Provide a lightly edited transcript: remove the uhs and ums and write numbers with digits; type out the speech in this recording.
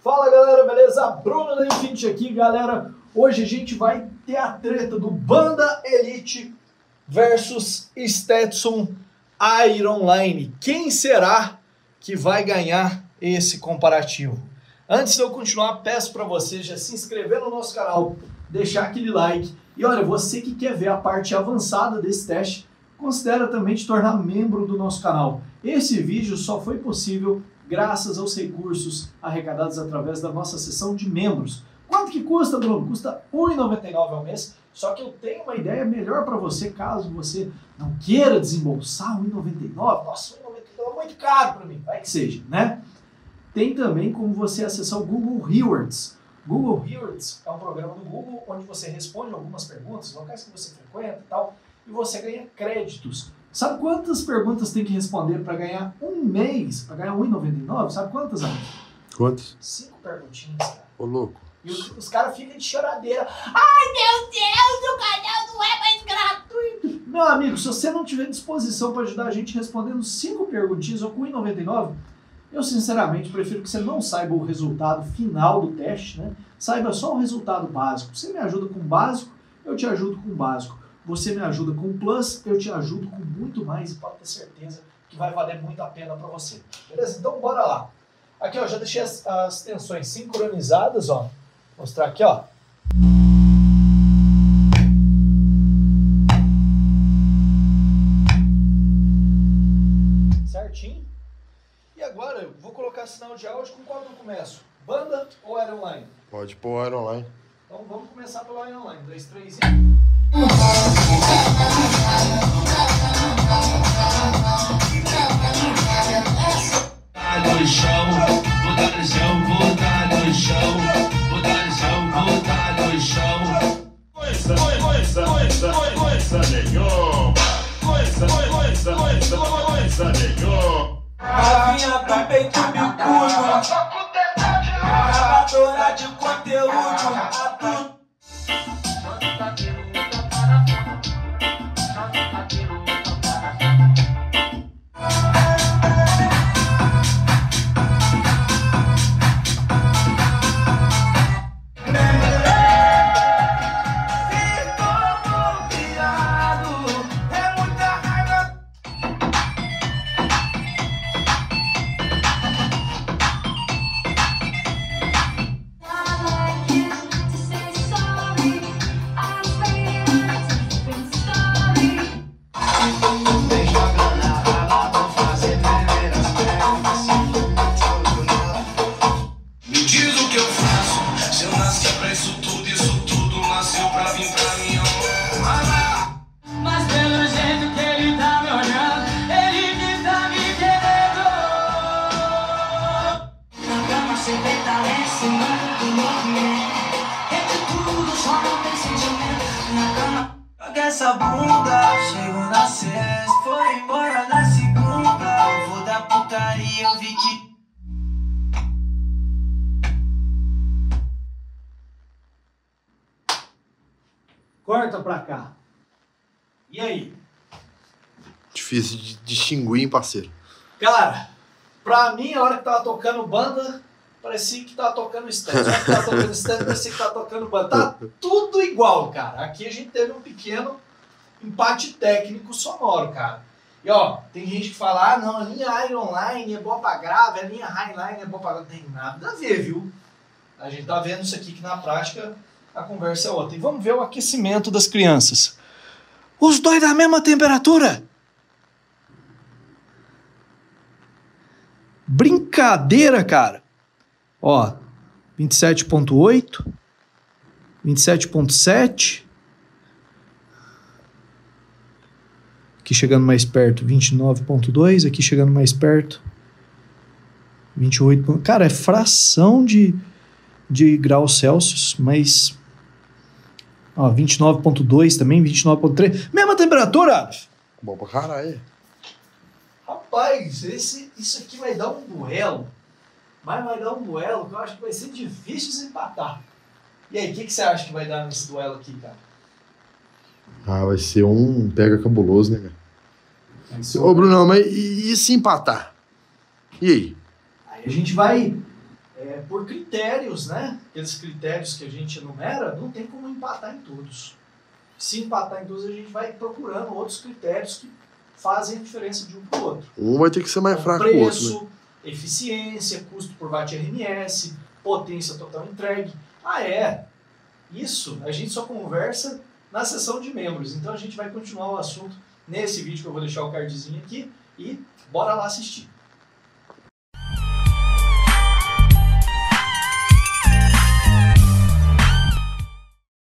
Fala galera, beleza? Bruno da Infinity aqui, galera. Hoje a gente vai ter a treta do Banda Elite versus Stetson Iron Line. Quem será que vai ganhar esse comparativo? Antes de eu continuar, peço para você já se inscrever no nosso canal, deixar aquele like. E olha, você que quer ver a parte avançada desse teste, considera também te tornar membro do nosso canal. Esse vídeo só foi possível graças aos recursos arrecadados através da nossa seção de membros. Quanto que custa, Bruno? Custa R$ 1,99 ao mês, só que eu tenho uma ideia melhor para você, caso você não queira desembolsar R$ 1,99. Nossa, R$ 1,99 é muito caro para mim, vai que seja, né? Tem também como você acessar o Google Rewards. Google Rewards é um programa do Google onde você responde algumas perguntas, locais que você frequenta e tal, e você ganha créditos. Sabe quantas perguntas tem que responder para ganhar um mês, para ganhar R$ 1,99? Sabe quantas, amigo? Quantas? 5 perguntinhas, cara. Ô, louco. E os caras ficam de choradeira. Ai, meu Deus, o canal não é mais gratuito. Meu amigo, se você não tiver disposição para ajudar a gente respondendo 5 perguntinhas ou com R$ 1,99, eu sinceramente prefiro que você não saiba o resultado final do teste, né? Saiba só o resultado básico. Você me ajuda com o básico, eu te ajudo com o básico. Você me ajuda com o Plus, eu te ajudo com muito mais e pode ter certeza que vai valer muito a pena para você. Beleza? Então bora lá. Aqui, ó, já deixei as tensões sincronizadas, ó. Vou mostrar aqui, ó. Certinho. E agora eu vou colocar sinal de áudio. Com qual eu começo? Banda ou Iron Line? Pode pôr Iron Line. Então vamos começar pelo Iron Line. 2, 3 e... No chão, botar no chão, botar no chão, botar no chão, botar no chão. Coisa nenhuma. Coisa nenhuma. Novinha do peito bicudo, gravadora de conteúdo, a tudo. Essa bunda chegou na sexta, foi embora na segunda. Eu vou dar putaria, eu vi que. Corta pra cá. E aí? Difícil de distinguir, hein, parceiro? Cara, pra mim, a hora que tava tocando banda, parecia que tava tocando stand. A hora que tava tocando stand, parecia que tava tocando banda. Tá tudo igual, cara. Aqui a gente teve um pequeno empate técnico sonoro, cara. E ó, tem gente que fala, ah não, a linha Iron Line é boa pra grave, a linha High Line é boa pra grave. Não tem nada a ver, viu? A gente tá vendo isso aqui que na prática a conversa é outra. E vamos ver o aquecimento das crianças. Os dois da mesma temperatura? Brincadeira, cara. Ó, 27.8, 27.7. Aqui chegando mais perto, 29.2. Aqui chegando mais perto, 28. Cara, é fração de graus Celsius, mas... Ó, 29.2 também, 29.3. Mesma temperatura! Bom pra caralho. Rapaz, isso aqui vai dar um duelo. Mas vai dar um duelo que eu acho que vai ser difícil desempatar. E aí, o que você acha que vai dar nesse duelo aqui, cara? Ah, vai ser um pega cabuloso, né, cara? Ô, Bruno, mas e se empatar? E aí? Aí a gente vai por critérios, né? Aqueles critérios que a gente enumera, não tem como empatar em todos. Se empatar em todos, a gente vai procurando outros critérios que fazem a diferença de um para o outro. Um vai ter que ser mais Então, fraco que o outro, preço, né? eficiência, custo por watt RMS, potência total entregue. Isso a gente só conversa na seção de membros. Então a gente vai continuar o assunto nesse vídeo que eu vou deixar o cardzinho aqui e bora lá assistir.